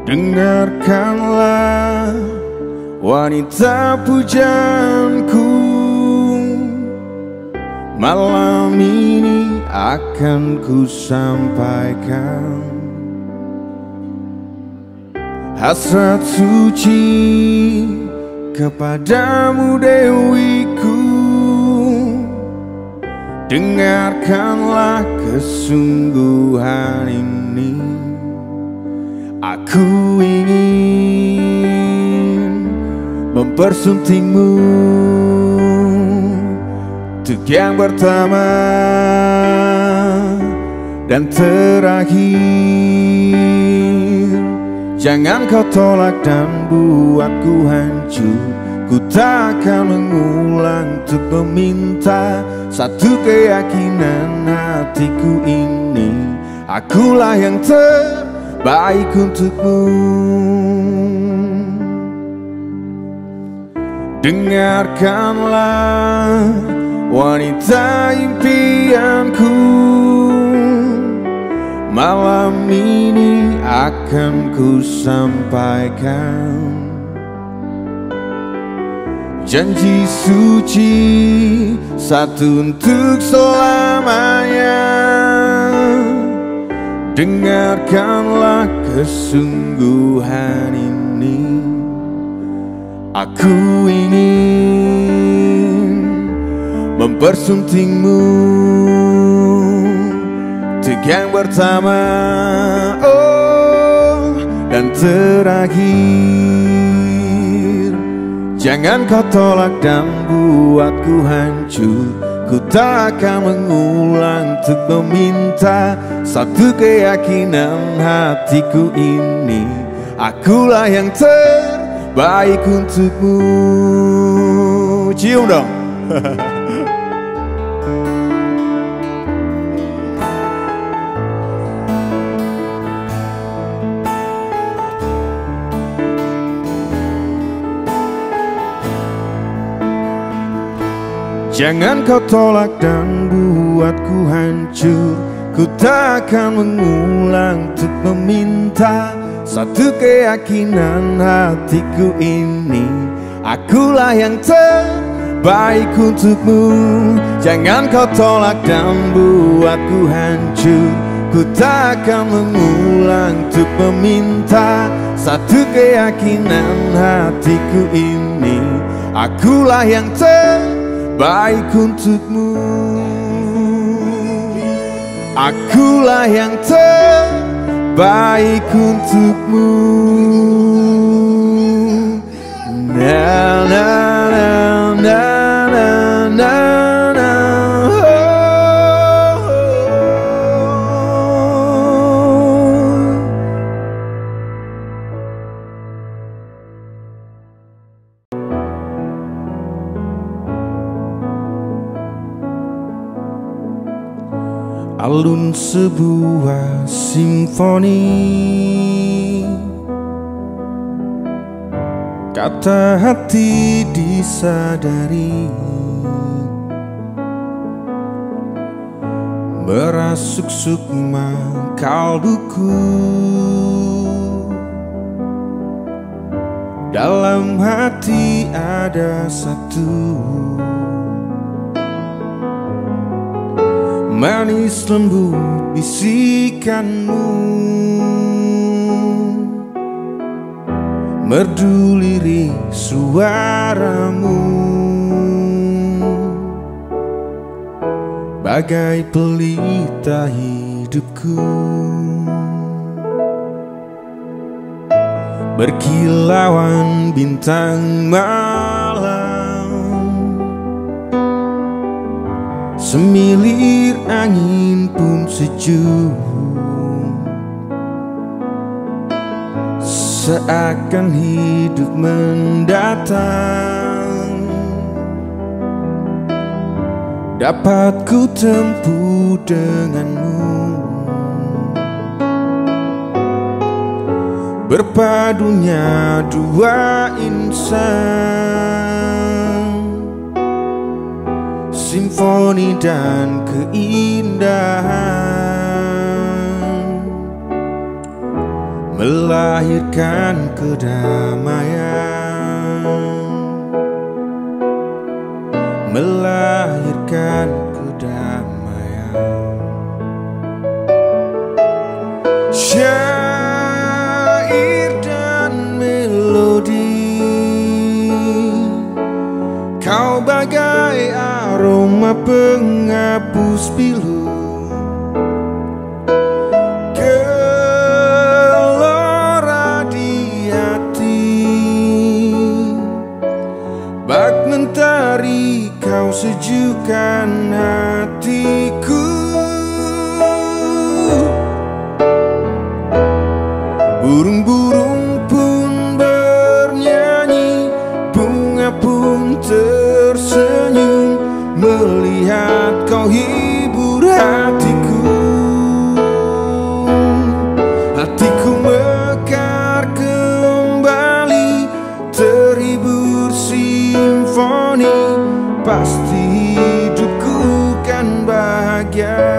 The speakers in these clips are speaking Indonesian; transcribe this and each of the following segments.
Dengarkanlah wanita pujaanku, malam ini akan ku sampaikan hasrat suci kepadamu dewiku. Dengarkanlah kesungguhan ini. Aku ingin mempersuntingmu untuk yang pertama dan terakhir. Jangan kau tolak dan buatku hancur. Ku takkan mengulang untuk meminta satu keyakinan hatiku ini. Akulah yang terbaik untukmu. Dengarkanlah wanita impianku, malam ini akan ku sampaikan janji suci satu untuk selamanya. Dengarkanlah kesungguhan ini. Aku ingin mempersuntingmu untuk yang pertama, oh, dan terakhir. Jangan kau tolak dan buatku hancur. Ku tak akan mengulang untuk meminta satu keyakinan hatiku ini. Akulah yang terbaik untukmu. Cium dong. Jangan kau tolak dan buatku hancur. Ku tak akan mengulang untuk meminta satu keyakinan hatiku ini. Akulah yang terbaik untukmu. Jangan kau tolak dan buatku hancur. Ku tak akan mengulang untuk meminta satu keyakinan hatiku ini. Akulah yang terbaik untukmu. Akulah yang terbaik untukmu. Na na na na na na na. Alun sebuah simfoni, kata hati disadari, merasuk sukma kalbuku. Dalam hati ada satu manis lembut bisikanmu, merdu lirik suaramu, bagai pelita hidupku. Berkilauan bintang malam, semilir angin pun sejuk, seakan hidup mendatang dapat ku tempuh denganmu. Berpadunya dua insan, simfoni dan keindahan, melahirkan kedamaian, melahirkan kedamaian. Syair dan melodi, kau bagai aroma penghapus pilu, gelora di hati. Bak mentari kau sejukkan hatiku. Burung-burung pun bernyanyi, bunga pun tersenyum melihat kau hibur hatiku. Hatiku mekar kembali, terhibur simfoni, pasti hidupku kan bahagia.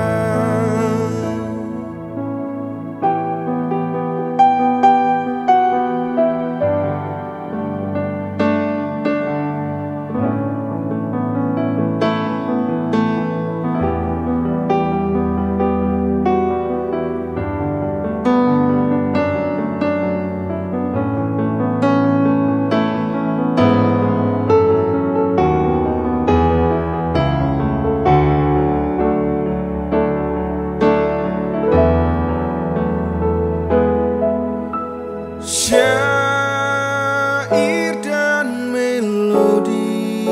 Syair dan melodi,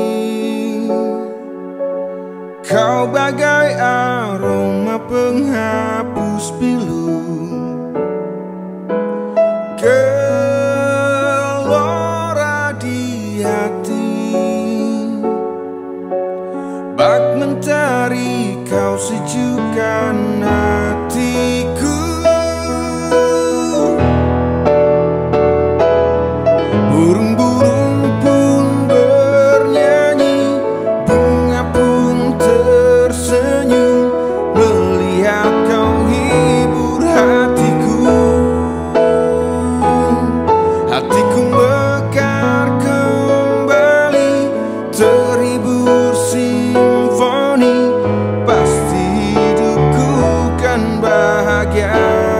kau bagai aroma penghapus pilu, gelora di hati. Bak mentari kau sejukkan hatiku. Burung-burung pun bernyanyi, bunga pun tersenyum melihat kau hibur hatiku. Hatiku mekar kembali, terhibur simfoni, pasti hidupku kan bahagia.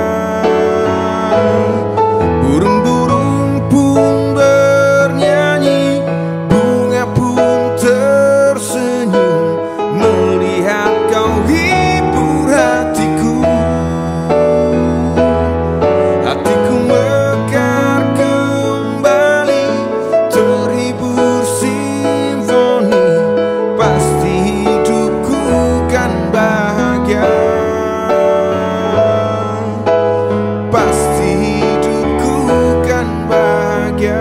Burung-burung pun bernyanyi, bunga pun tersenyum melihat kau hibur hatiku. Hatiku mekar kembali, terhibur simfoni, pasti hidupku kan bahagia. Pasti hidupku kan bahagia.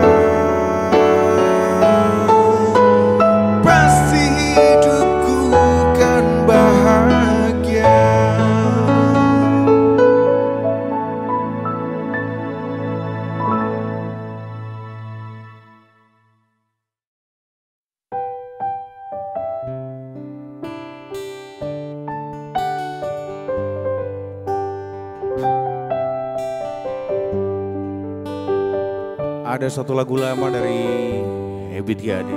Pasti hidupku kan bahagia. Ada satu lagu lama dari Ebit G. Ade.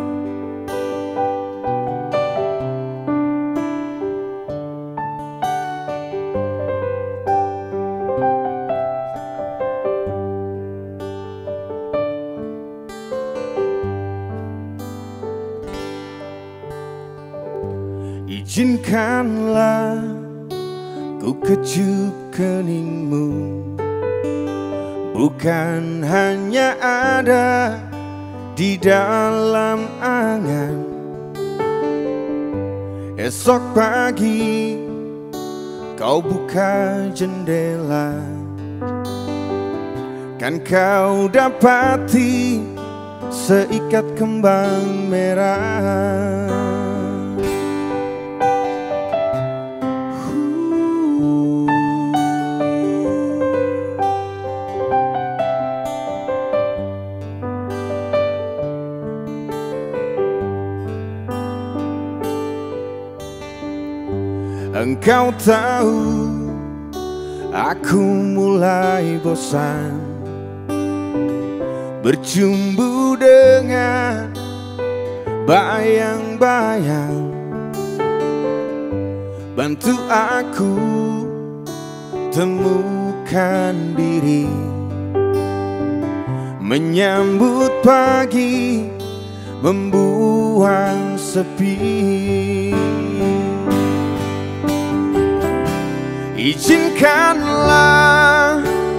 Izinkanlah ku kecup keningmu, bukan hanya ada di dalam angan. Esok pagi kau buka jendela, kan kau dapati seikat kembang merah. Engkau tahu Aku mulai bosan bercumbu dengan bayang-bayang. Bantu aku temukan diri, menyambut pagi, membuang sepi. Izinkanlah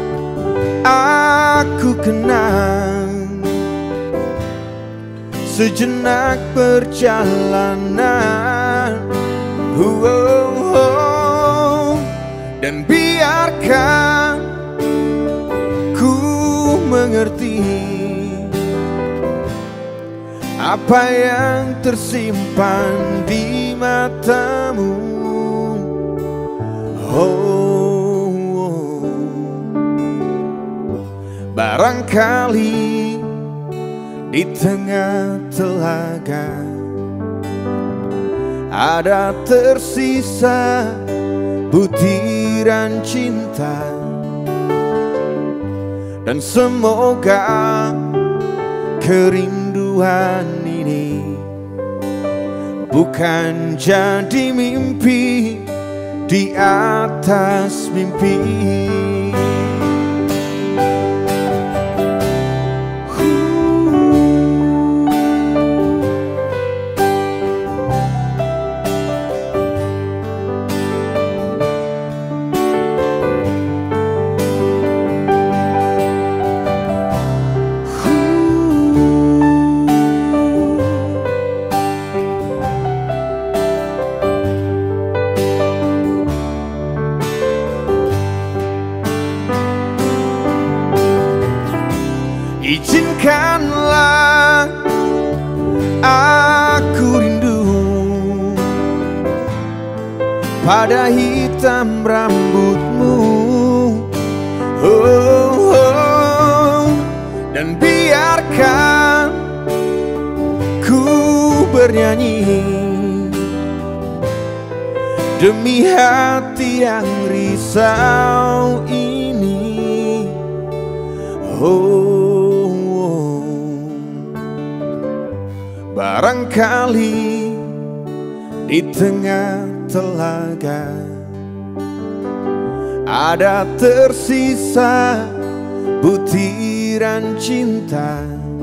aku kenang sejenak perjalanan, dan biarkan ku mengerti apa yang tersimpan di matamu. Barangkali di tengah telaga ada tersisa butiran cinta, dan semoga kerinduan ini bukan jadi mimpi di atas mimpi. Izinkanlah aku rindu pada hitam rambutmu, dan biarkan ku bernyanyi demi hati yang risau ini. Barangkali di tengah telaga ada tersisa butiran cinta,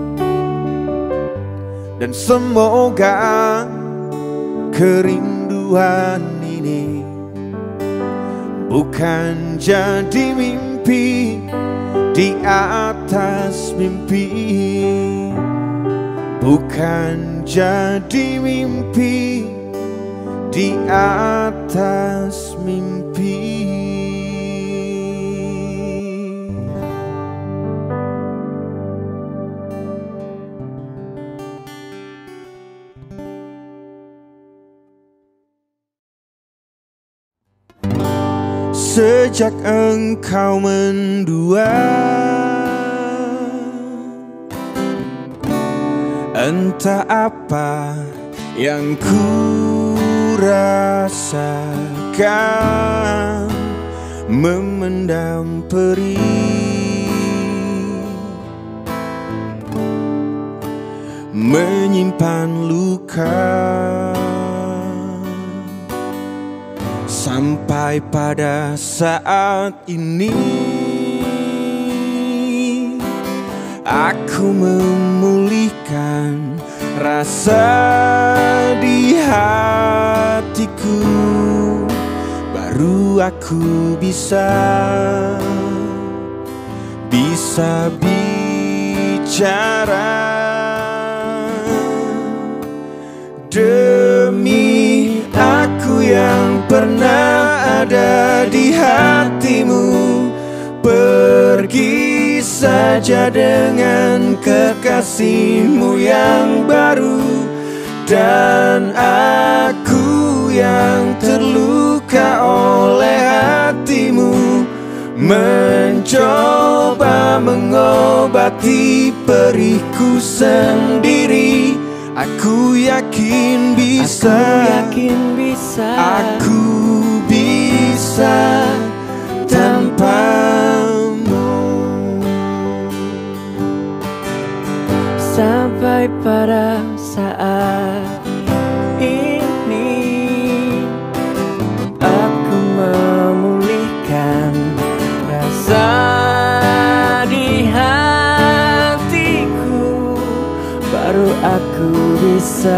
dan semoga kerinduan ini bukan jadi mimpi di atas mimpi, bukan jadi mimpi di atas mimpi. Sejak engkau mendua, entah apa yang ku rasakan, memendam perih, menyimpan luka, sampai pada saat ini aku memulihkan rasa di hatiku. Baru aku bisa bicara demi aku yang pernah ada di hatimu. Pergi saja dengan kekasihmu yang baru, dan aku yang terluka oleh hatimu mencoba mengobati perihku sendiri. Aku yakin bisa, aku bisa tanpa sampai pada saat ini aku memulihkan rasa di hatiku, baru aku bisa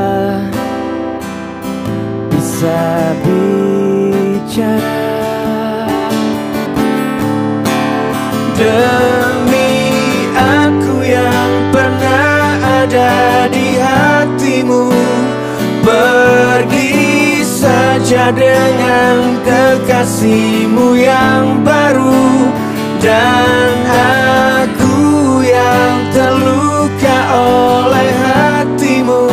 bicara. Demi aku yang pernah ada di hatimu, pergi saja dengan kekasihmu yang baru. Dan aku yang terluka oleh hatimu,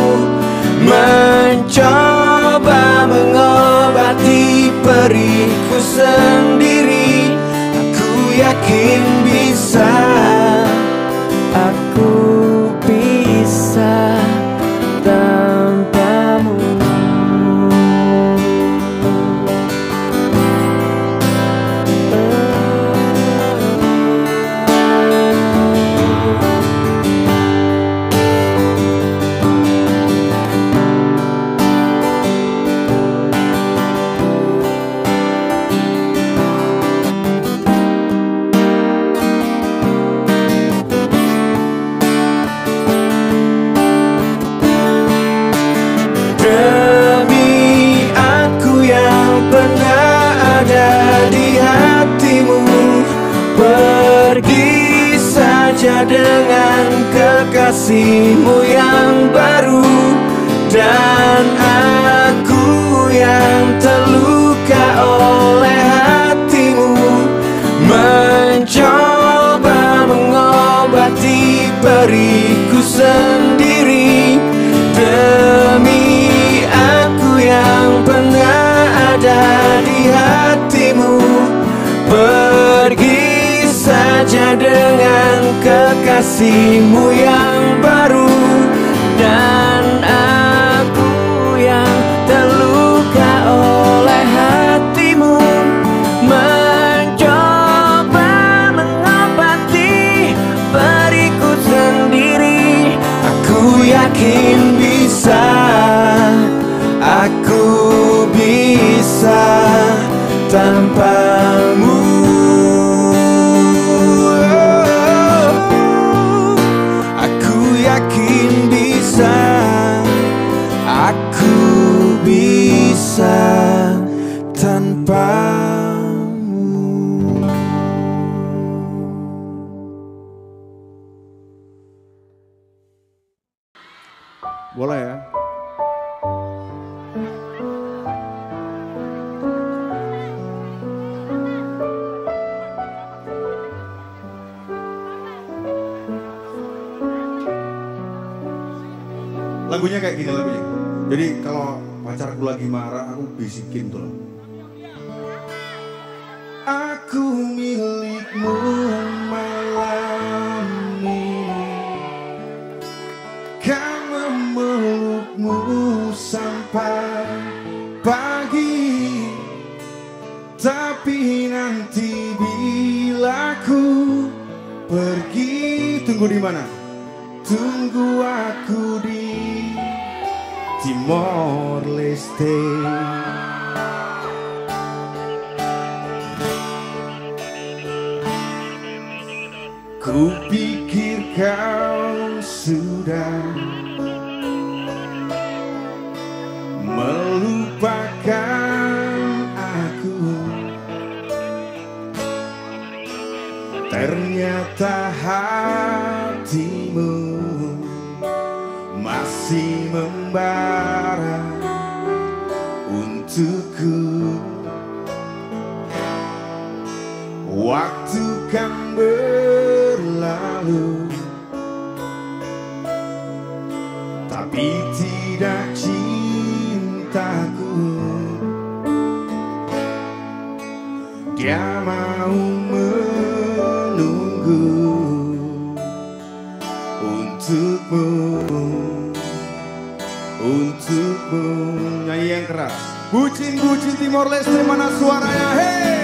mencoba mengobati perihku sendiri. Aku yakin bisa, aku bisa tanpamu. Dengan kekasihmu yang baru, dan aku yang terluka oleh hatimu, mencoba mengobati perihku sendiri. Demi aku yang pernah ada di hatimu, pergi saja dengan kekasihmu yang baru, dan aku yang terluka oleh hatimu, mencoba mengobati perihku sendiri. Aku yakin bisa, aku bisa tanpamu. Tanpamu. Boleh ya? Lagunya kayak gini lagunya. Jadi kalau pacarku lagi marah, aku bisikin tuh. Aku milikmu malam ini, kan memelukmu sampai pagi. Tapi nanti bila ku pergi, tunggu di mana? Tunggu aku di Timor Leste. Ku pikir kau sudah melupakan aku, ternyata hatimu masih membara untukku. Waktu kan berlalu, tapi tidak cintaku. Dia mau menunggu untukmu, untukmu. Nyanyi yang keras. Bucin-bucin Timor Leste, mana suaranya? Hey!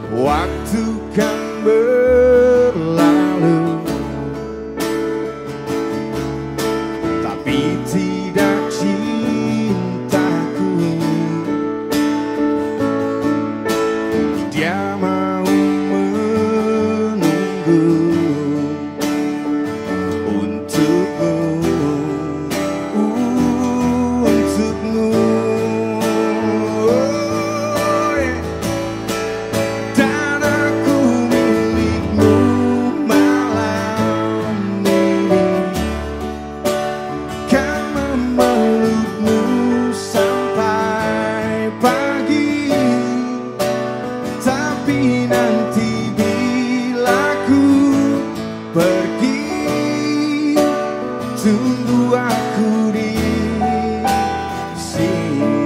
waktu kan berlalu, tapi tidak cintaku. Dia mau menunggu untukmu, untukmu. Oh, yeah. Dan aku milikmu malam ini, kan memelukmu sampai pagi. Tapi nanti bila ku pergi, tunggu aku di sini.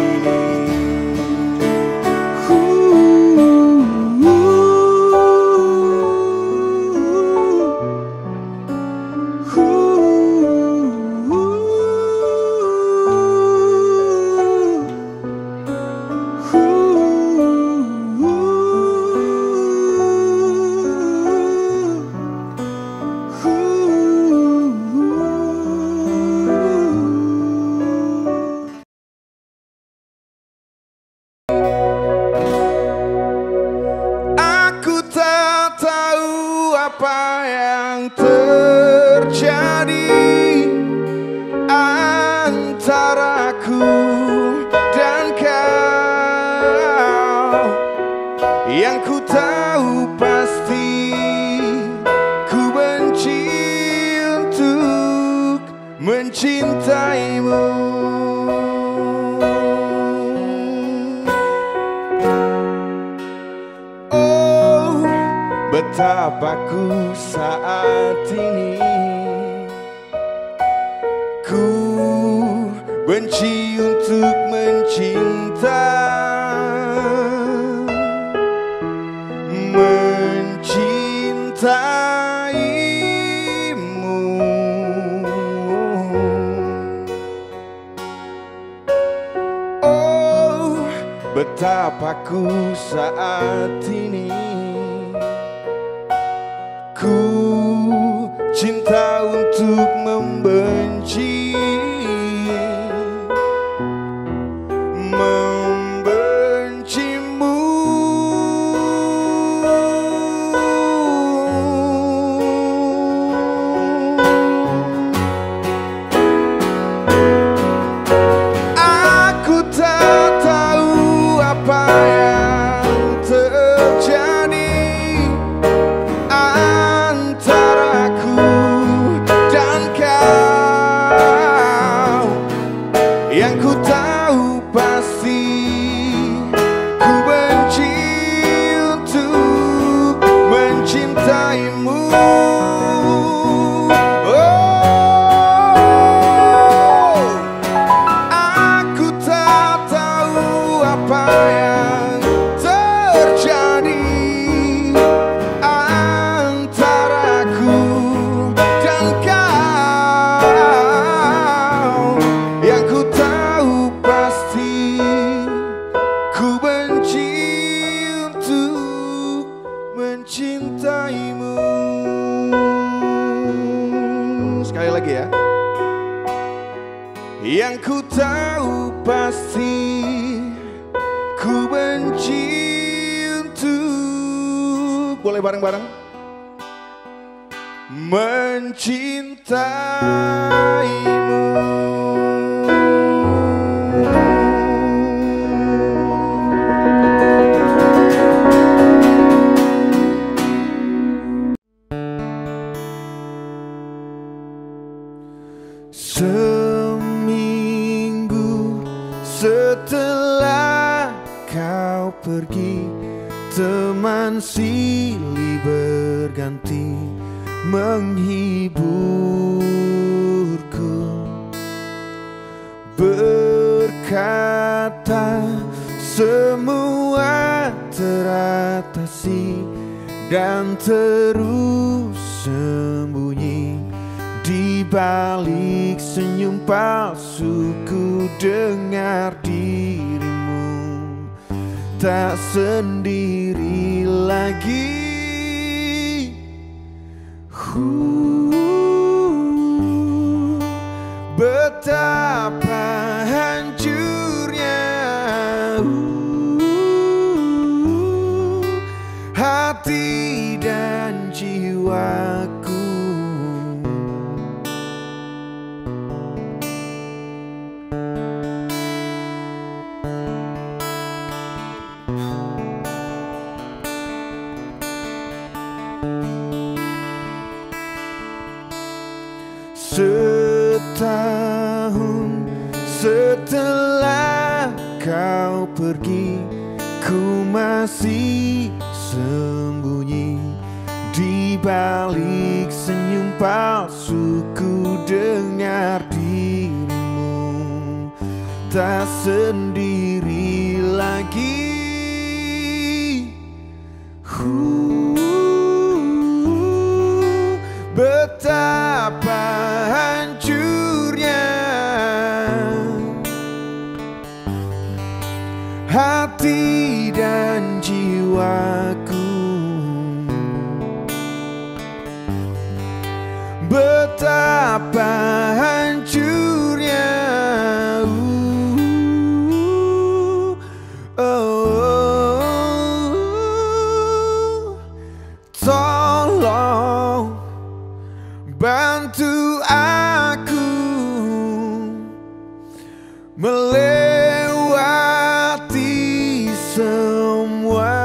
Aku tak tahu apa yang terjadi antaraku dan kau. Yang ku tahu pasti ku benci untuk mencintaimu. Oh, betapa ku saat ini ku benci untuk mencintaimu. Oh, betapa ku saat ini ku cinta untuk membencimu. Aku tak tahu apa yang terjadi antaraku dan kau. Yang ku tahu pasti ku benci untuk mencintaimu. Oh, aku tak tahu apa yang terjadi antaraku dan kau. Yang ku tahu pasti ku benci untuk mencintaimu. Sekali lagi ya. Yang ku tahu pasti ku benci untuk, boleh bareng-bareng, mencintaimu. Seminggu setelah kau pergi, teman silih berganti menghiburku, berkata semua teratasi dan terus sembunyi di balik senyum palsu. Ku dengar dirimu tak sendiri lagi. Betapa hancurnya hati dan jiwaku. Setahun setelah kau pergi, ku masih sembunyi di balik senyum palsuku. Dengar dirimu tak sendiri lagi. Betapa hancurnya hati dan jiwaku. Betapa hancurnya tolong bantu aku melewati semua.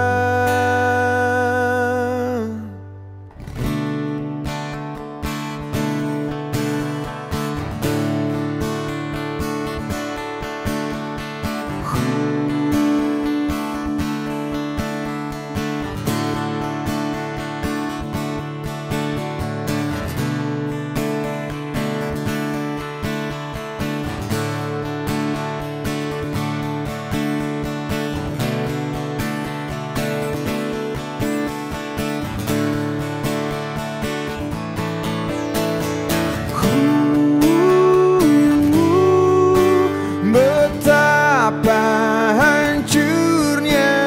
Betapa hancurnya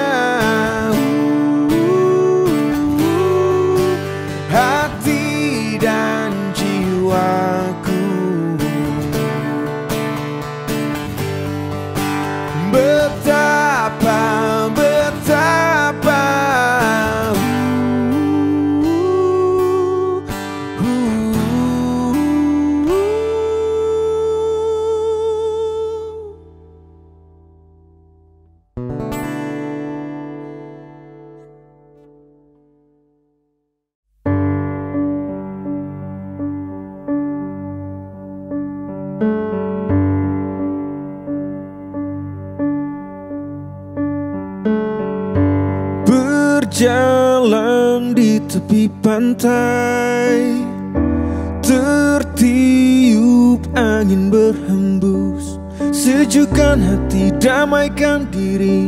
hati dan jiwaku. Betapa berjalan di tepi pantai, tertiup angin berhembus, sejukkan hati, damaikan diri,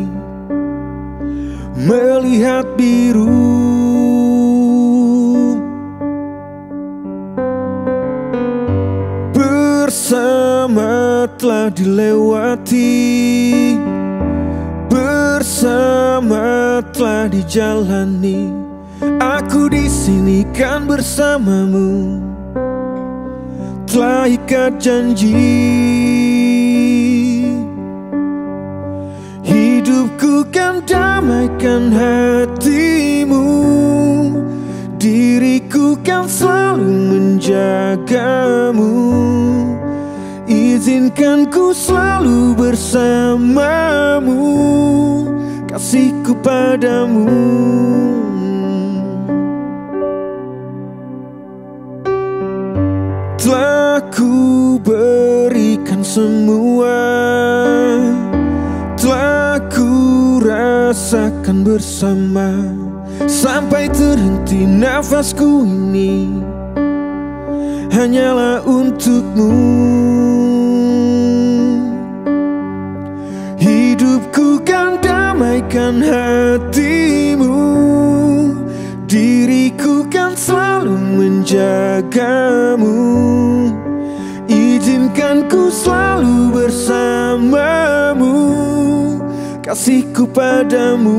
melihat biru. Bersama telah dilewati, bersama telah dijalani. Aku di sini kan bersamamu, telah ikat janji. Hidupku kan damaikan hatimu, diriku kan selalu menjagamu. Izinkan ku selalu bersamamu, kasihku padamu. Telah ku berikan semua, telah ku rasakan bersama, sampai terhenti nafasku ini hanyalah untukmu. Hidupku kan damaikan hatimu, diriku kan selalu menjagamu. Izinkan ku selalu bersamamu, kasihku padamu.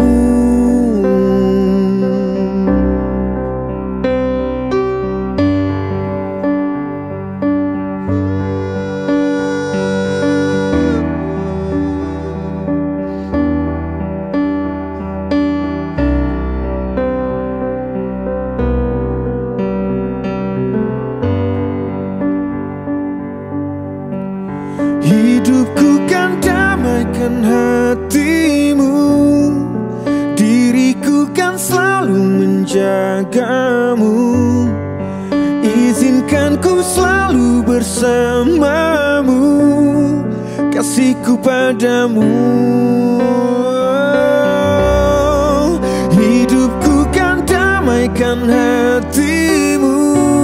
Hidupku kan damaikan hatimu, diriku kan selalu menjagamu. Izinkan ku selalu bersamamu, kasihku padamu. Hidupku kan damaikan hatimu,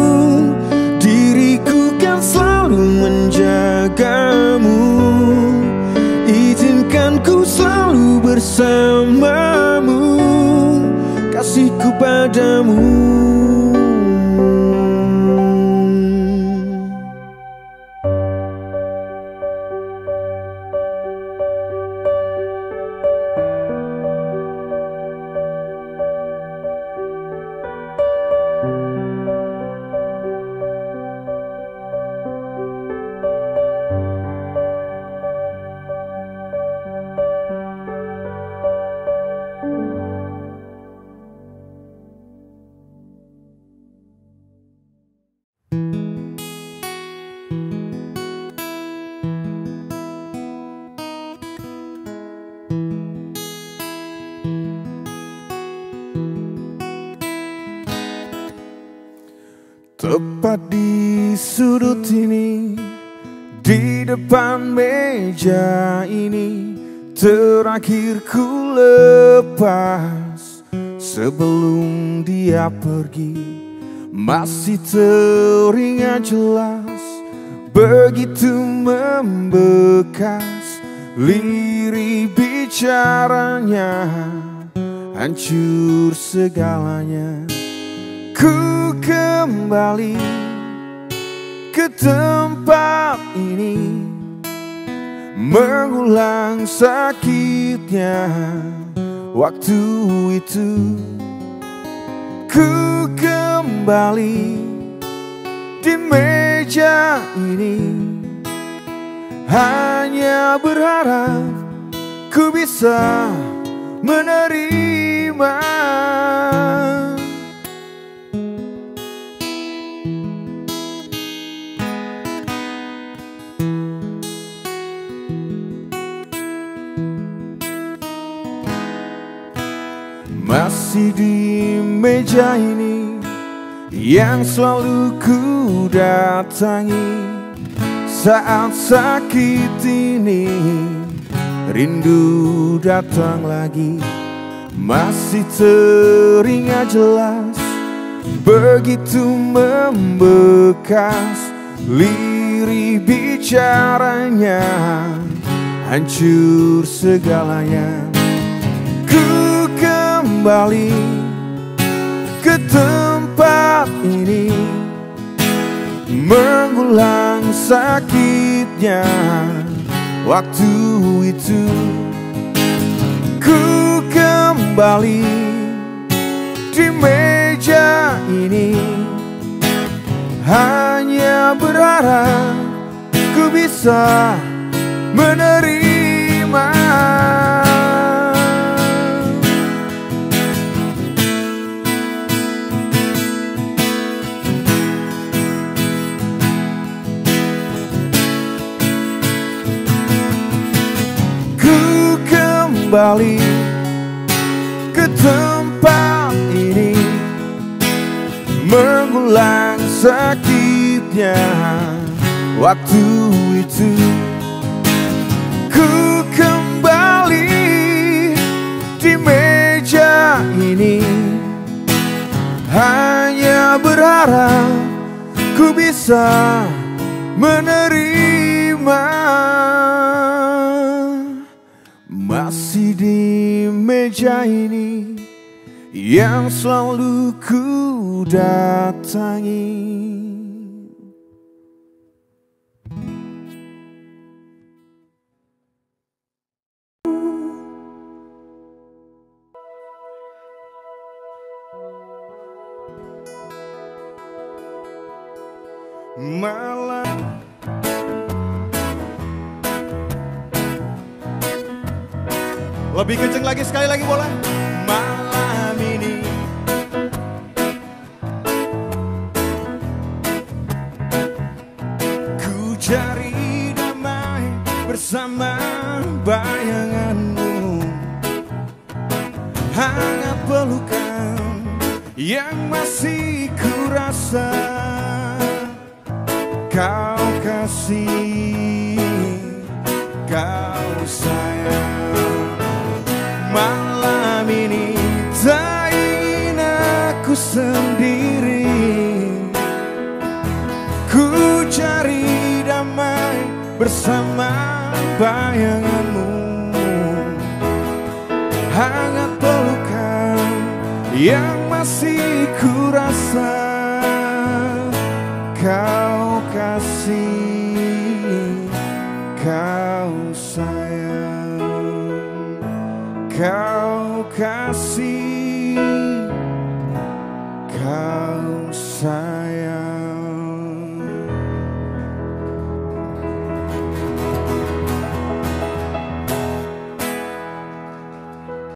diriku kan selalu menjagamu. Izinkan ku selalu bersamamu, kasihku padamu. Tepat di sudut ini, di depan meja ini, terakhir ku lepas sebelum dia pergi. Masih teringat jelas, begitu membekas lirik bicaranya, hancur segalanya. Ku kembali ke tempat ini, mengulang sakitnya waktu itu. Ku kembali di meja ini, hanya berharap ku bisa menerima. Masih di meja ini yang selalu ku datangi saat sakit ini, rindu datang lagi. Masih teringat jelas, begitu membekas lirik bicaranya, hancur segalanya. Kembali ke tempat ini, mengulang sakitnya waktu itu. Ku kembali di meja ini, hanya berharap ku bisa menerima. Kembali ke tempat ini, mengulang sakitnya waktu itu. Ku kembali di meja ini, hanya berharap ku bisa menerima. Masih di meja ini yang selalu ku datangi. malam. Lebih kenceng lagi, sekali lagi boleh? Malam ini ku cari damai bersama bayanganmu, hangat pelukan yang masih ku rasa kau kasih, kau sayang. Malam ini tak ingin aku sendiri, ku cari damai bersama bayanganmu, hangat pelukan yang masih ku rasa kau kasih, kau sayang. Kau kasih,